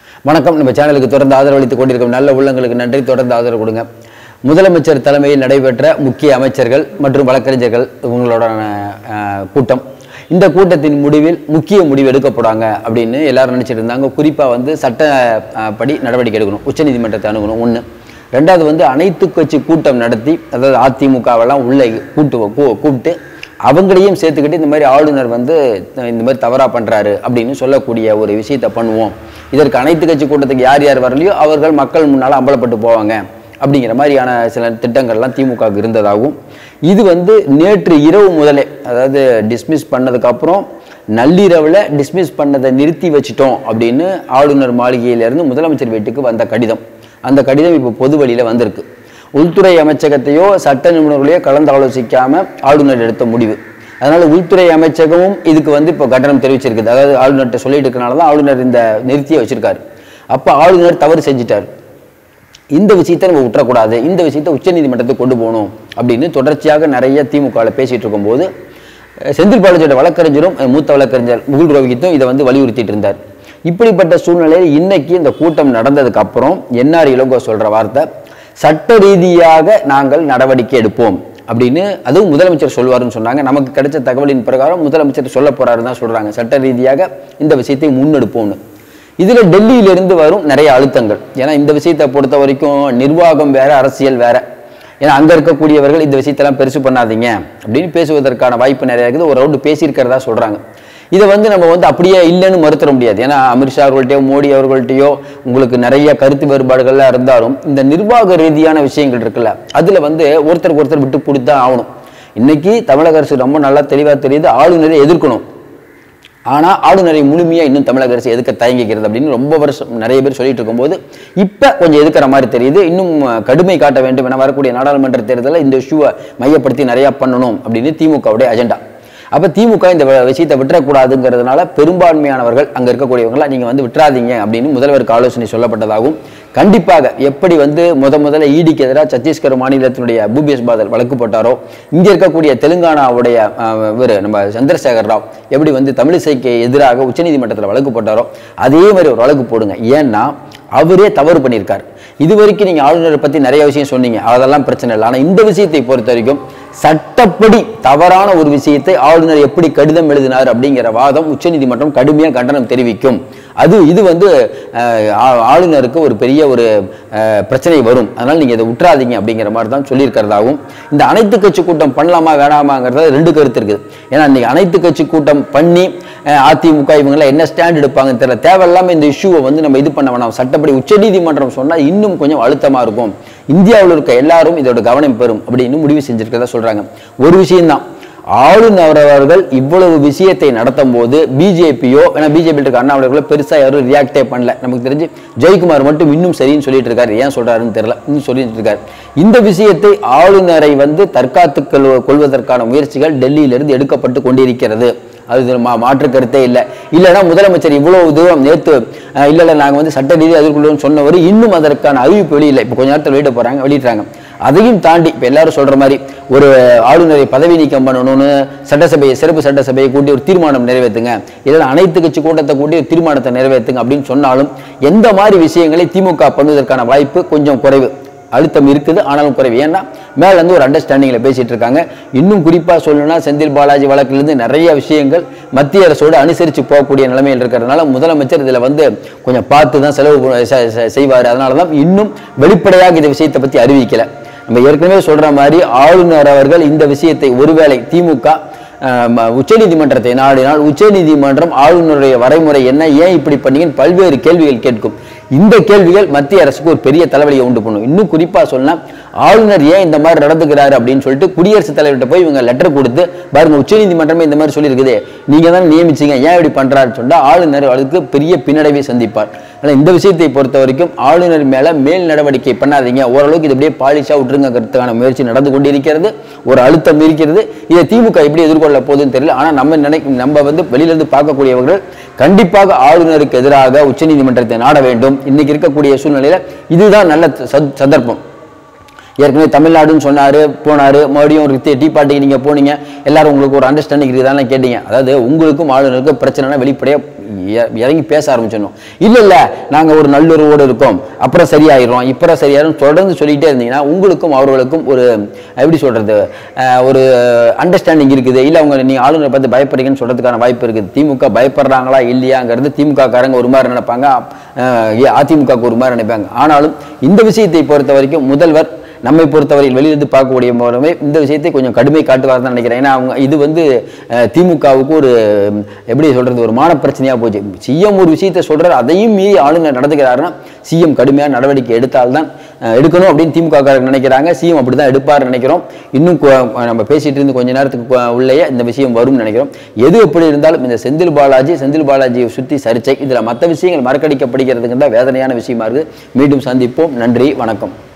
வணக்கம். நம்ம சேனலுக்கு தொடர்ந்து ஆதரவளித்துக் கொண்டிருக்கும் நல்ல உள்ளங்களுக்கு நன்றி. தொடர்ந்து ஆதரவு கொடுங்க. முதலமைச்சர் தலைமையில் நடைபெற்ற முக்கிய அமைச்சர்கள் மற்றும் வழக்கறிஞர்கள் இவங்களோட கூட்டம். இந்த கூட்டத்தின் முடிவில் முக்கிய முடிவு எடுக்கப்படுவாங்க அப்படின்னு எல்லாரும் நினைச்சிட்டு இருந்தாங்க. குறிப்பாக சட்டப்படி நடவடிக்கை எடுக்கணும், உச்சநீதிமன்றத்தை அணுகணும். ஒன்று. ரெண்டாவது அனைத்து கட்சி கூட்டம் நடத்தி, அதாவது அதிமுகவெல்லாம் உள்ளே கூப்பிட்டு அவங்களையும் சேர்த்துக்கிட்டு இந்த மாதிரி ஆளுநர் இந்த மாதிரி தவறாக பண்ணுறாரு அப்படின்னு சொல்லக்கூடிய ஒரு விஷயத்தை பண்ணுவோம். இதற்கு அனைத்து கட்சி கூட்டத்துக்கு யார் யார் வரலையோ அவர்கள் மக்கள் முன்னால் அம்பலப்பட்டு போவாங்க அப்படிங்கிற மாதிரியான சில திட்டங்கள்லாம் திமுகவுக்கு இருந்ததாகவும், இது நேற்று இரவு முதலே, அதாவது டிஸ்மிஸ் பண்ணதுக்கப்புறம் நள்ளிரவில் டிஸ்மிஸ் பண்ணதை நிறுத்தி வச்சிட்டோம் அப்படின்னு ஆளுநர் மாளிகையிலேருந்து முதலமைச்சர் வீட்டுக்கு வந்த கடிதம். அந்த கடிதம் இப்போ பொது வழியில் வந்திருக்கு. உள்துறை அமைச்சகத்தையோ சட்ட நிபுணர்களையோ கலந்து ஆலோசிக்காமல் ஆளுநர் எடுத்த முடிவு. அதனால் உள்துறை அமைச்சகமும் இதுக்கு இப்போ கண்டனம் தெரிவிச்சிருக்குது. அதாவது ஆளுநர்கிட்ட சொல்லிட்டு இருக்கனால தான் ஆளுநர் இந்த நிறுத்தியை வச்சிருக்காரு. அப்போ ஆளுநர் தவறு செஞ்சிட்டார். இந்த விஷயத்தை நம்ம விட்டுறக்கூடாது, இந்த விஷயத்தை உச்சநீதிமன்றத்துக்கு கொண்டு போகணும் அப்படின்னு தொடர்ச்சியாக நிறைய திமுகவில் பேசிகிட்டு இருக்கும்போது செந்தில் பாலாஜியோட வழக்கறிஞரும் மூத்த வழக்கறிஞர் முகுல் ரோஹித்தும் இதை வலியுறுத்திட்டு இருந்தார். இப்படிப்பட்ட சூழ்நிலையில் இன்னைக்கு இந்த கூட்டம் நடந்ததுக்கு அப்புறம் என்ஆர் இளங்கோ சொல்கிற வார்த்தை, சட்ட ரீதியாக நாங்கள் நடவடிக்கை எடுப்போம் அப்படின்னு அதுவும் முதலமைச்சர் சொல்வாருன்னு சொன்னாங்க. நமக்கு கிடைச்ச தகவலின் பிரகாரம் முதலமைச்சர் சொல்ல போறாருன்னு தான் சொல்றாங்க. சட்ட ரீதியாக இந்த விஷயத்தை முன்னெடுப்போம்னு. இதுல டெல்லியிலிருந்து வரும் நிறைய அழுத்தங்கள். ஏன்னா இந்த விஷயத்தை பொறுத்த வரைக்கும் நிர்வாகம் வேற, அரசியல் வேற. ஏன்னா அங்க இருக்கக்கூடியவர்கள் இந்த விஷயத்தெல்லாம் பெருசு பண்ணாதீங்க அப்படின்னு பேசுவதற்கான வாய்ப்பு நிறைய இருக்குது. ஒரு ரவுண்டு பேசியிருக்கிறதா சொல்றாங்க. இதை நம்ம அப்படியே இல்லைன்னு மறுத்தர முடியாது. ஏன்னா அமித்ஷா அவர்கள்ட்டையோ மோடி அவர்கள்ட்டையோ உங்களுக்கு நிறைய கருத்து வேறுபாடுகள்லாம் இருந்தாலும் இந்த நிர்வாக ரீதியான விஷயங்கள் இருக்குல்ல, அதுல ஒருத்தருக்கு ஒருத்தர் விட்டு கொடுத்தான் ஆகணும். இன்னைக்கு தமிழக அரசு ரொம்ப நல்லா தெளிவாக தெரியுது, ஆளுநரை எதிர்க்கணும். ஆனால் ஆளுநரை முழுமையாக இன்னும் தமிழக அரசு எதுக்க தயங்கிக்கிறது அப்படின்னு ரொம்ப வருஷம் நிறைய பேர் சொல்லிட்டு இருக்கும்போது இப்போ கொஞ்சம் எதுக்கிற மாதிரி தெரியுது. இன்னும் கடுமை காட்ட வேண்டும் என வரக்கூடிய நாடாளுமன்ற தேர்தலில் இந்த இஷ்யூவை மையப்படுத்தி நிறையா பண்ணணும் அப்படின்னு திமுகவுடைய அஜெண்டா. அப்போ திமுக இந்த விஷயத்தை விட்டுறக்கூடாதுங்கிறதுனால பெரும்பான்மையானவர்கள் அங்கே இருக்கக்கூடியவங்களாம் நீங்கள் விட்டுறாதீங்க அப்படின்னு முதல்வருக்கு ஆலோசனை சொல்லப்பட்டதாகவும், கண்டிப்பாக எப்படி முதல்ல ஈடிக்கு எதிராக சத்தீஸ்கர் மாநிலத்தினுடைய பூபேஷ் பாதல் வழக்கு போட்டாரோ, இங்கே இருக்கக்கூடிய தெலுங்கானாவுடைய நம்ம சந்திரசேகர் ராவ் எப்படி தமிழிசைக்கு எதிராக உச்சநீதிமன்றத்தில் வழக்கு போட்டாரோ அதே மாதிரி ஒரு வழக்கு போடுங்க. ஏன்னா அவரே தவறு பண்ணியிருக்காரு. இது வரைக்கும் நீங்கள் ஆளுநரை பற்றி நிறைய விஷயம் சொன்னீங்க, அதெல்லாம் பிரச்சனை இல்லை. ஆனால் இந்த விஷயத்தை பொறுத்த வரைக்கும் சட்டப்படி தவறான ஒரு விஷயத்தை ஆளுநர் எப்படி கடிதம் எழுதினார் அப்படிங்கிற வாதம் உச்சநீதிமன்றம் கடுமையாக கண்டனம் தெரிவிக்கும். இது ஆளுநருக்கு ஒரு பெரிய ஒரு பிரச்சனை வரும். அதனால் நீங்கள் இதை விட்டுறாதீங்க அப்படிங்கிற மாதிரி தான் சொல்லியிருக்கிறதாகவும், இந்த அனைத்து கட்சி கூட்டம் பண்ணலாமா வேணாமாங்கிறத ரெண்டு கருத்து இருக்குது. ஏன்னா இன்னைக்கு அனைத்து கட்சி கூட்டம் பண்ணி அதிமுக இவங்கெல்லாம் என்ன ஸ்டாண்ட் எடுப்பாங்கன்னு தெரியல. தேவையில்லாமல் இந்த இஷ்யூவை நம்ம இது பண்ண வேணாம். சட்டப்படி உச்சநீதிமன்றம் சொன்னால் இன்னும் கொஞ்சம் அழுத்தமாக இருக்கும், இந்தியாவில் இருக்க எல்லாரும் இதோட கவனம் பெறும் அப்படின்னு முடிவு செஞ்சிருக்கிறதா சொல்றாங்க. ஒரு விஷயம்தான், ஆளுநர் அவர்கள் இவ்வளவு விஷயத்தை நடத்தும் போது பிஜேபியோ, ஏன்னா பிஜேபி இருக்க அண்ணாமலை பெருசா யாரும் ரியாக்டே பண்ணல. நமக்கு தெரிஞ்சு ஜெயக்குமார் மட்டும் இன்னும் சரின்னு சொல்லிட்டு இருக்காரு. ஏன் சொல்றாருன்னு தெரியல, இன்னும் சொல்லிட்டு இருக்காரு. இந்த விஷயத்தை ஆளுநரை தற்காத்து கொள்வதற்கான முயற்சிகள் டெல்லியிலிருந்து எடுக்கப்பட்டு கொண்டிருக்கிறது. அது மாற்று கருத்தே இல்லை. இல்லைன்னா முதலமைச்சர் இவ்வளவு தூரம் நேற்று இல்லை நாங்கள் சட்ட ரீதியாக எதிர்கொள்ளும் சொன்னவர் இன்னும் அதற்கான அறிவிப்பு வெளியில்லை. இப்போ கொஞ்ச நேரத்தில் வெளியிட்டாங்க. அதையும் தாண்டி இப்போ எல்லாரும் சொல்ற மாதிரி ஒரு ஆளுநரை பதவி நீக்கம் பண்ணணும்னு சட்டசபையை, சிறப்பு சட்டசபையை கூட்டி ஒரு தீர்மானம் நிறைவேற்றுங்க, இல்லைன்னா அனைத்து கட்சி கூட்டத்தை கூட்டி ஒரு தீர்மானத்தை நிறைவேற்றுங்க அப்படின்னு சொன்னாலும் எந்த மாதிரி விஷயங்களை திமுக பண்ணுவதற்கான வாய்ப்பு கொஞ்சம் குறைவு. அழுத்தம் இருக்குது, ஆனாலும் குறைவு. ஏன்னா மேலேருந்து ஒரு அண்டர்ஸ்டாண்டிங்கில் பேசிட்டு இருக்காங்க. இன்னும் குறிப்பாக சொல்லணும்னா செந்தில் பாலாஜி வழக்கிலிருந்து நிறைய விஷயங்கள் மத்திய அரசோடு அனுசரித்து போகக்கூடிய நிலைமையில் இருக்கிறதுனால முதலமைச்சர் இதில் கொஞ்சம் பார்த்து தான் செலவு செய்வார். அதனால தான் இன்னும் வெளிப்படையாக இந்த விஷயத்தை பற்றி அறிவிக்கலை. நம்ம ஏற்கனவே சொல்ற மாதிரி ஆளுநர் அவர்கள் இந்த விஷயத்தை ஒருவேளை திமுக உச்சநீதிமன்றத்தை நாடினால் உச்சநீதிமன்றம் ஆளுநருடைய வரைமுறை என்ன, ஏன் இப்படி பண்ணீங்கன்னு பல்வேறு கேள்விகள் கேட்கும். இந்த கேள்விகள் மத்திய அரசுக்கு ஒரு பெரிய தலைவலியை உண்டு பண்ணும். இன்னும் குறிப்பா சொன்னா ஆளுநர் ஏன் இந்த மாதிரி நடந்துக்கிறாரு அப்படின்னு சொல்லிட்டு குடியரசுத் தலைவர்கிட்ட போய் இவங்க லெட்டர் கொடுத்து பாருங்க உச்சநீதிமன்றமே இந்த மாதிரி சொல்லியிருக்குது, நீங்க தான் நியமிச்சீங்க, ஏன் இப்படி பண்றாருன்னு சொன்னா ஆளுநர் அவளுக்கு பெரிய பின்னடைவை சந்திப்பார். ஆனால் இந்த விஷயத்தை பொறுத்த வரைக்கும் ஆளுநர் மேல மேல் நடவடிக்கை பண்ணாதீங்க, ஓரளவுக்கு இது அப்படியே பாலிஷா விட்டுருங்கிறதுக்கான முயற்சி நடந்து கொண்டிருக்கிறது. ஒரு அழுத்தம் இருக்கிறது. இதை திமுக எப்படி எதிர்கொள்ள போகுதுன்னு தெரியல. ஆனால் நம்ம வெளியிலிருந்து பார்க்கக்கூடியவர்கள் கண்டிப்பாக ஆளுநருக்கு எதிராக உச்சநீதிமன்றத்தை நாட வேண்டும். இன்னைக்கு இருக்கக்கூடிய சூழ்நிலையில இதுதான் நல்ல சந்தர்ப்பம். ஏற்கனவே தமிழ்நாடுன்னு சொன்னாரு, போனாரு, மறுபடியும் ஒரு டீ பார்ட்டிக்கு நீங்க போனீங்க, எல்லாரும் உங்களுக்கு ஒரு அண்டர்ஸ்டாண்டிங் இருக்குதான்னு கேட்டீங்க. அதாவது உங்களுக்கும் ஆளுநருக்கும் பிரச்சனைனா வெளிப்படையா இறங்கி பேச ஆரம்பிச்சிடணும். இல்லை நாங்கள் ஒரு நல்லுறவோடு இருக்கோம், அப்புறம் சரியாயிரும், இப்போ சரியாயிரும் தொடர்ந்து சொல்லிக்கிட்டே இருந்தீங்கன்னா உங்களுக்கும் அவர்களுக்கும் ஒரு எப்படி சொல்கிறது, ஒரு அண்டர்ஸ்டாண்டிங் இருக்குது. இல்லை அவங்க நீங்கள் ஆளுநரை பார்த்து பயப்படுறீங்கன்னு சொல்கிறதுக்கான வாய்ப்பு இருக்குது. திமுக பயப்படுறாங்களா இல்லையாங்கிறது திமுக காரங்க ஒரு மாதிரி நினைப்பாங்க, அதிமுகவுக்கு ஒரு மாதிரி நினைப்பாங்க. ஆனாலும் இந்த விஷயத்தை பொறுத்த வரைக்கும் முதல்வர் நம்மை பொறுத்தவரையில் வெளியிலிருந்து பார்க்கக்கூடிய மூலமே இந்த விஷயத்தை கொஞ்சம் கடுமை காட்டுவார் தான் நினைக்கிறேன். ஏன்னா அவங்க இது திமுகவுக்கு ஒரு எப்படி சொல்றது, ஒரு மான பிரச்சனையா போச்சு. சிஎம் ஒரு விஷயத்தை சொல்றாரு, அதையும் மீறி ஆளுநர் நடந்துக்கிறாருன்னா சிஎம் கடுமையான நடவடிக்கை எடுத்தால்தான் எடுக்கணும் அப்படின்னு திமுக காரங்க நினைக்கிறாங்க. சிஎம் அப்படிதான் எடுப்பார் நினைக்கிறோம். இன்னும் நம்ம பேசிட்டு இருந்து கொஞ்ச நேரத்துக்கு உள்ளேயே இந்த விஷயம் வரும்னு நினைக்கிறோம். எது எப்படி இருந்தாலும் இந்த செந்தில் பாலாஜியை சுற்றி சர்ச்சை, இதுல மற்ற விஷயங்கள் மறக்கடிக்கப்படுகிறதுக்கு தான் வேதனையான விஷயமா இருக்கு. மீண்டும் சந்திப்போம். நன்றி, வணக்கம்.